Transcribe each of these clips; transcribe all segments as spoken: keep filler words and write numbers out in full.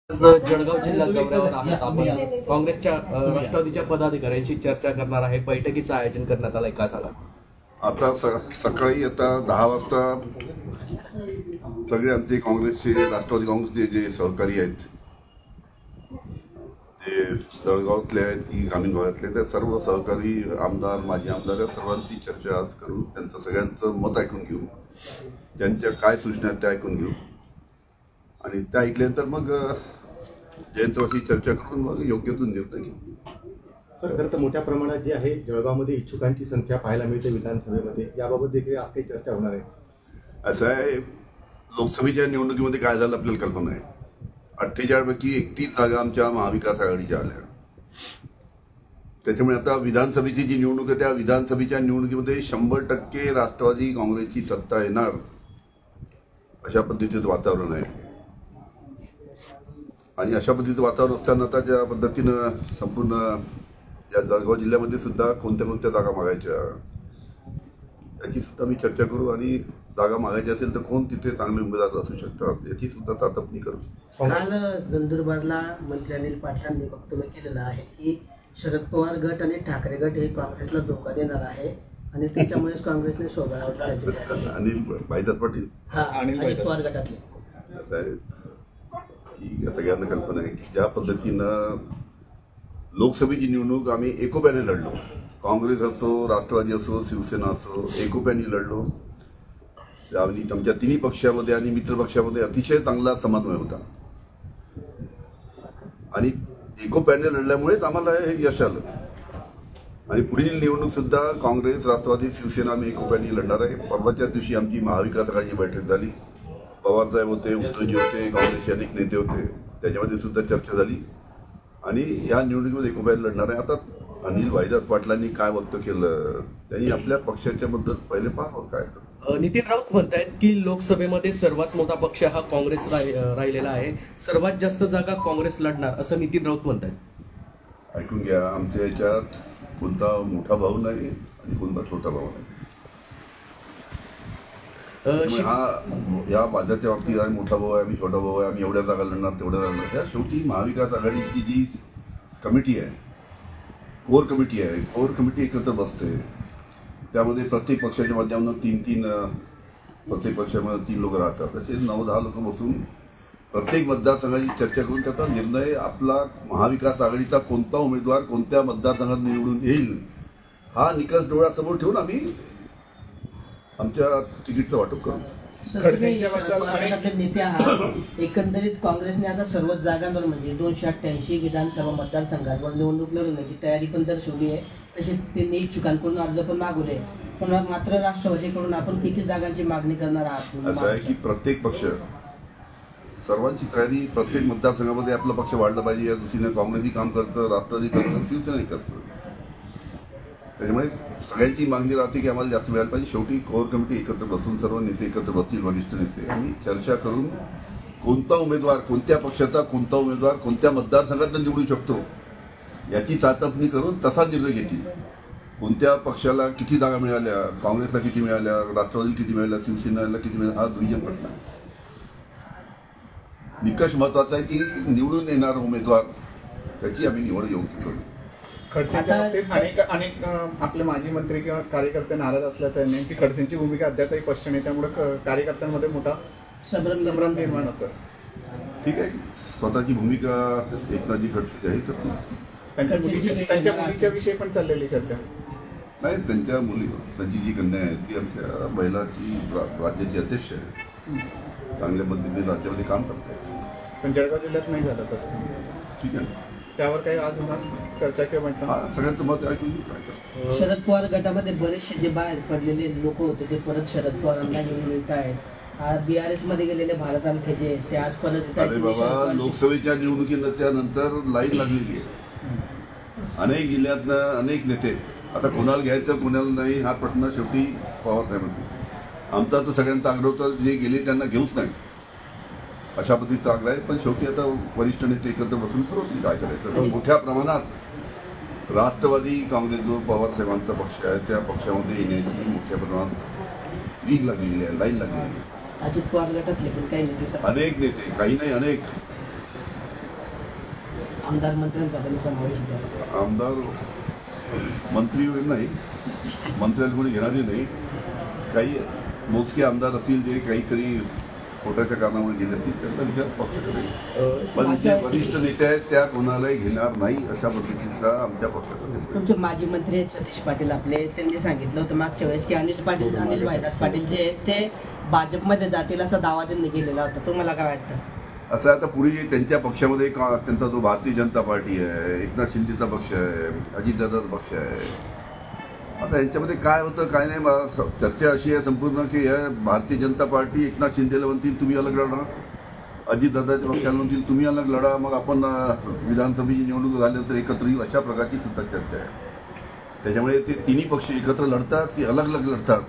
जळगाव जिल्ह्यात दौऱ्यावर आहात आपण. काँग्रेसच्या राष्ट्रवादीच्या पदाधिकाऱ्यांशी चर्चा करणार आहे. बैठकीचं आयोजन करण्यात आलंय, का सांगा? आता सकाळी आता दहा वाजता सगळे आमचे काँग्रेसचे राष्ट्रवादी काँग्रेसचे जे सहकारी आहेत, जे जळगावातले आहेत की ग्रामीण भागातले, त्या सर्व सहकारी आमदार माजी आमदार या सर्वांशी चर्चा आज करून त्यांचं सगळ्यांचं मत ऐकून घेऊ, त्यांच्या काय सूचना आहेत त्या ऐकून घेऊ आणि त्या ऐकल्यानंतर मग जयंतवाशी चर्चा करून मग योग्य तो निर्णय घेऊ. सर, खरं तर मोठ्या प्रमाणात जे आहे जळगावमध्ये इच्छुकांची संख्या पाहायला मिळते विधानसभेमध्ये, याबाबत देखील आज काही चर्चा होणार आहे. असं आहे, लोकसभेच्या निवडणुकीमध्ये काय झालं आपल्याला कल्पना आहे. अठ्ठेचाळीस पैकी एकतीस जागा आमच्या महाविकास आघाडीच्या आल्या. त्याच्यामुळे आता विधानसभेची जी निवडणूक आहे त्या विधानसभेच्या निवडणुकीमध्ये शंभर टक्के राष्ट्रवादी काँग्रेसची सत्ता येणार अशा पद्धतीचं वातावरण आहे. आणि अशा पद्धतीचं वातावरण असताना आता ज्या पद्धतीनं संपूर्ण या जळगाव जिल्ह्यामध्ये सुद्धा कोणत्या कोणत्या जागा मागायच्या याची सुद्धा मी चर्चा करू आणि जागा मागायची असेल तर कोण तिथे चांगले उमेदवार असू शकतात याची सुद्धा चाचपणी करू. काल नंदुरबारला मंत्री अनिल पाटलांनी वक्तव्य केलेलं आहे की शरद पवार गट आणि ठाकरे गट हे काँग्रेसला धोका देणार आहे आणि त्याच्यामुळेच काँग्रेसने सोबळावर लढायची तयारी. अनिल भाईदास पाटील हा अजित पवार गटातले असं आहे की सगळ्यांना कल्पना आहे की ज्या पद्धतीनं लोकसभेची निवडणूक आम्ही एकोप्याने लढलो, काँग्रेस असो, राष्ट्रवादी असो, शिवसेना असो, एकोप्याने लढलो. आणि आमच्या तिन्ही पक्षामध्ये आणि मित्र पक्षामध्ये अतिशय चांगला समन्वय होता आणि एकोप्याने लढल्यामुळेच आम्हाला हे यश आलं. आणि पुढील निवडणूक सुद्धा काँग्रेस, राष्ट्रवादी, शिवसेना आम्ही एकोप्याने लढणार आहे. परवाच्याच दिवशी आमची महाविकास आघाडीची बैठक झाली. पवारसाहेब होते, उद्धवजी होते, काँग्रेसचे अनेक नेते होते, त्याच्यामध्ये सुद्धा चर्चा झाली आणि या निवडणुकीमध्ये एकोप्याने लढणार आहे. आता अनिल भाईदास पाटलांनी काय वक्तव्य केलं, त्यांनी आपल्या पक्षाच्या बद्दल पहिले पाहावं काय. नितीन राऊत म्हणतायत की लोकसभेमध्ये सर्वात मोठा पक्ष हा काँग्रेस राहिलेला आहे, सर्वात जास्त जागा काँग्रेस लढणार असं नितीन राऊत म्हणतायत. ऐकून घ्या, आमच्या याच्यात कोणता मोठा भाऊ नाही आणि कोणता छोटा भाऊ नाही. हा या बाजारच्या बाबतीत आम्ही मोठा भाऊ आहे, आम्ही छोटा भाऊ आहे, आम्ही एवढ्या जागा लढणार तेवढ्या जागा लढणार. शेवटी महाविकास आघाडीची जी कमिटी आहे, कोर कमिटी आहे, कोर कमिटी एकत्र बसते. त्यामध्ये प्रत्येक पक्षाच्या माध्यमातून तीन तीन प्रत्येक पक्षामध्ये तीन लोक राहतात. तसे नऊ दहा लोक बसून प्रत्येक मतदारसंघाची चर्चा करून त्याचा निर्णय आपला महाविकास आघाडीचा कोणता उमेदवार कोणत्या मतदारसंघात निवडून येईल हा निकष डोळ्यासमोर ठेवून आम्ही आमच्या तिकीटचं वाटप करू. नेते आहात, एकंदरीत काँग्रेसने आता सर्वच जागांवर म्हणजे दोनशे अठ्ठ्याऐंशी विधानसभा मतदारसंघांवर निवडणूक लढवण्याची तयारी पण दर्शवली आहे. तसेच त्यांनी इच्छुकांकडून अर्ज पण मागवले, पण मात्र राष्ट्रवादीकडून आपण किती जागांची मागणी करणार आहात? असं आहे की प्रत्येक पक्ष सर्वांची तयारी, प्रत्येक मतदारसंघामध्ये आपला पक्ष वाढला पाहिजे या दृष्टीने काँग्रेसही काम करतं, राष्ट्रवादी करतं, शिवसेनाही करतं. त्याच्यामुळे सगळ्यांची मागणी राहते की आम्हाला जास्त मिळायला पाहिजे. शेवटी कोर कमिटी एकत्र बसून सर्व नेते एकत्र बसतील, वरिष्ठ नेते, आणि चर्चा करून कोणता उमेदवार कोणत्या पक्षाचा कोणता उमेदवार कोणत्या मतदारसंघात निवडू शकतो याची चाचपणी करून तसा निर्णय घेतील. कोणत्या पक्षाला किती जागा मिळाल्या, काँग्रेसला किती मिळाल्या, राष्ट्रवादीला किती मिळाल्या, शिवसेनेला किती मिळाल्या, हा दुय्यम प्रश्न आहे. निकष महत्वाचा आहे की निवडून येणारा उमेदवार त्याची आम्ही निवड योग्य करू. खडसेंच्या बाबतीत अनेक अनेक आपले माजी मंत्री किंवा कार्यकर्ते नाराज असल्याचं आहे. नेमकी खडसेंची भूमिका अद्यापही स्पष्ट नाही, त्यामुळे कार्यकर्त्यांमध्ये मोठा संभ्रम निर्माण होतो. ठीक आहे, स्वतःची भूमिका एकनाथजी खडसे जाहीर करतो. त्यांच्या मुलीची त्यांच्या मुलीच्या विषयी पण चाललेली चर्चा नाही. त्यांच्या मुली त्यांची जी कन्या आहे ती आमच्या महिलाची राज्याची अध्यक्ष आहे, चांगल्या पद्धतीने राज्यामध्ये काम करतात. पण जळगाव जिल्ह्यात नाही झालं तसं. ठीक आहे, त्यावर काही आज होणार चर्चा किंवा सगळ्यांचं मत ऐकून. शरद पवार गटामध्ये बरेचसे जे बाहेर पडलेले लोक होते ते परत शरद पवारांना घेऊन येत आहेत. बीआरएस मध्ये गेलेले भारत आमखेजे ते आज परत येत आहेत. अरे बाबा, लोकसभेच्या निवडणुकीच्या नंतर लाईन लागलेली आहे. अनेक जिल्ह्यातनं अनेक नेते, आता कोणाला घ्यायचं कोणाला नाही हा प्रश्न शेवटी पवार साहेबांचा. आमचा तर सगळ्यांचा आग्रह होता जे गेले त्यांना घेऊच नाही अशा पद्धतीचा आग्रह आहे. पण शेवटी आता वरिष्ठ नेते एकत्र बसून ठरवतील काय करायचं. तर मोठ्या प्रमाणात राष्ट्रवादी काँग्रेस जो पवार साहेबांचा पक्ष आहे त्या पक्षामध्ये येण्याची मोठ्या प्रमाणात लीग लागलेली आहे, लाईन लागलेली आहे. अजित पवार गटातले पण काही नेते, अनेक नेते, काही नाही अनेक आमदार मंत्र्यांचा पण समावेश होता. आमदार मंत्री वगैरे नाही, मंत्र्यांना कोणी घेणारे नाही. काही मोजके आमदार असतील जे काहीतरी खोट्याच्या कारणामुळे गेले असतील त्यांचा विचार पक्ष करेल. पण जे वरिष्ठ नेते आहेत त्या कोणालाही घेणार नाही अशा पद्धतीचा आमच्या पक्षाचा निर्णय. तुमचे माजी मंत्री आहेत सतीश पाटील आपले, त्यांनी सांगितलं होतं मागच्या वेळेस की अनिल पाटील अनिल भाईदास पाटील जे आहेत ते भाजपमध्ये जातील असा दावा त्यांनी केलेला होता. तुम्हाला काय वाटतं? असं आता पुढे त्यांच्या पक्षामध्ये का त्यांचा जो भारतीय जनता पार्टी आहे, एकनाथ शिंदेचा पक्ष आहे, अजितदादाचा पक्ष आहे. आता यांच्यामध्ये काय होतं काय नाही, मला स- चर्चा अशी आहे संपूर्ण की या भारतीय जनता पार्टी एकनाथ शिंदेला म्हणतील तुम्ही अलग लढा, अजितदादाच्या पक्षाला म्हणतील तुम्ही अलग लढा, मग आपण अं, विधानसभेची निवडणूक झाल्यानंतर एकत्र येऊ, अशा प्रकारची सुद्धा चर्चा आहे. त्याच्यामुळे ते तिन्ही पक्ष एकत्र लढतात की अलग अलग लढतात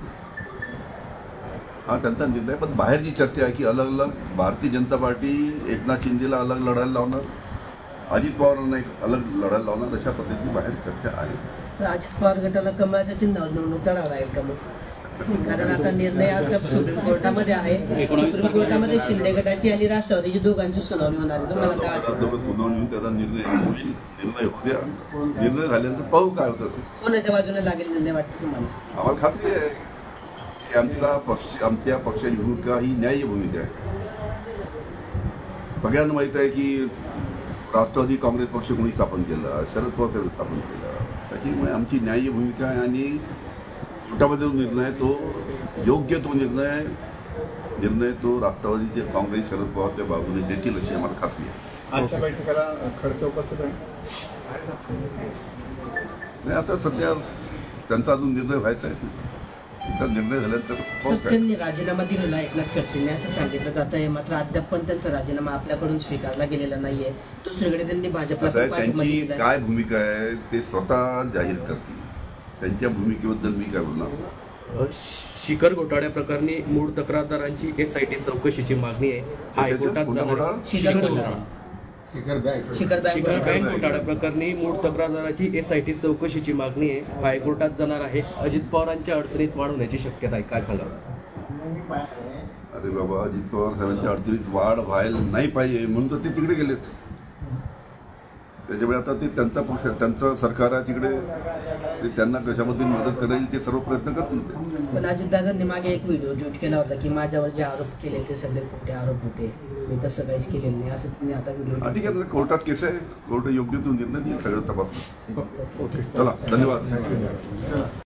हा त्यांचा निर्णय. पण बाहेर जी चर्चा आहे की अलग अलग भारतीय जनता पार्टी एकनाथ शिंदेला अलग लढायला लावणार, अजित पवारांना एक अलग लढायला लावणार, अशा पद्धतीची बाहेर चर्चा आहे. तर अजित पवार गटाला कमळाच्या चिन्हावर निवडणूक लढावं लागेल का मग? कारण आता निर्णय आता सुप्रीम कोर्टामध्ये आहे. सुप्रीम कोर्टामध्ये शिंदे गटाची आणि राष्ट्रवादीची दोघांची सुनावणी होणार आहे. तुम्हाला काय वाटतं? जवळ सुनावणी होऊन त्याचा निर्णय होईल, निर्णय होऊ द्या. निर्णय झाल्यानंतर पाहू काय होतं ते. कोणाच्या बाजूने लागेल निर्णय वाटतं तुम्हाला? आम्हाला खात्री आहे की आमचा पक्ष आमच्या पक्षाची भूमिका ही न्याय्य भूमिका आहे. सगळ्यांना माहित आहे की राष्ट्रवादी काँग्रेस पक्ष कोणी स्थापन केला, शरद पवार साहेब स्थापन केला. त्याच्यामुळे आमची न्याय्य भूमिका आहे आणि कोर्टामध्ये जो निर्णय आहे तो योग्य तो निर्णय निर्णय तो राष्ट्रवादीचे काँग्रेस शरद पवारच्या बाजूने देतील अशी आम्हाला खात्री आहे. आजच्या बैठकीला खडसे उपस्थित आहे. नाही आता सध्या त्यांचा अजून निर्णय व्हायचा आहे. एकदा निर्णय झाल्यानंतर पाहू तर काय. त्यांनी राजीनामा दिलेला आहे एकनाथ खडसेंनी असं सांगितलं जात आहे. मात्र अद्याप पण त्यांचा राजीनामा आपल्याकडून स्वीकारला गेलेला नाहीये. दुसरीकडे त्यांनी भाजपला आता खूप पाठिंबा त्यांची दिलेला आहे. काय भूमिका आहे ते स्वतः जाहीर करतील. त्यांच्या भूमिकेबद्दल मी काय बोलणार. अ, शिखर घोटाळ्या प्रकरणी मूळ तक्रारदारांची एसआयटी चौकशीची मागणी आहे. हायकोर्टात कोणता जाणार घोटाळा? शिखर घोटाळा. शिखर बँक शिखर घोटाळा. बँक घोटाळ्या प्रकरणी मूळ तक्रारदाराची एसआयटी चौकशीची मागणी आहे. हायकोर्टात जाणार आहे. अजित पवारांच्या अडचणीत वाढ होण्याची शक्यता आहे. काय सांगा? अरे बाबा, अजित पवार साहेबांच्या अडचणीत वाढ व्हायला नाही पाहिजे म्हणून तर ते तिकडे गेलेत. त्याच्यामुळे आता ते त्यांचा पक्ष त्यांचं सरकार आहे तिकडे, ते त्यांना कशामध्ये मदत करायची ते सर्व प्रयत्न करतील ते. पण अजितदादांनी मागे एक व्हिडिओ ट्विट केला होता की माझ्यावर जे आरोप केले ते सगळे खोटे आरोप होते, मी तसं काहीच केलेलं नाही असं त्यांनी आता हा, व्हिडिओ. ठीक आहे, कोर्टात केस आहे, कोर्ट योग्य तो निर्णय देईल, सगळं तपासतो. चला, धन्यवाद.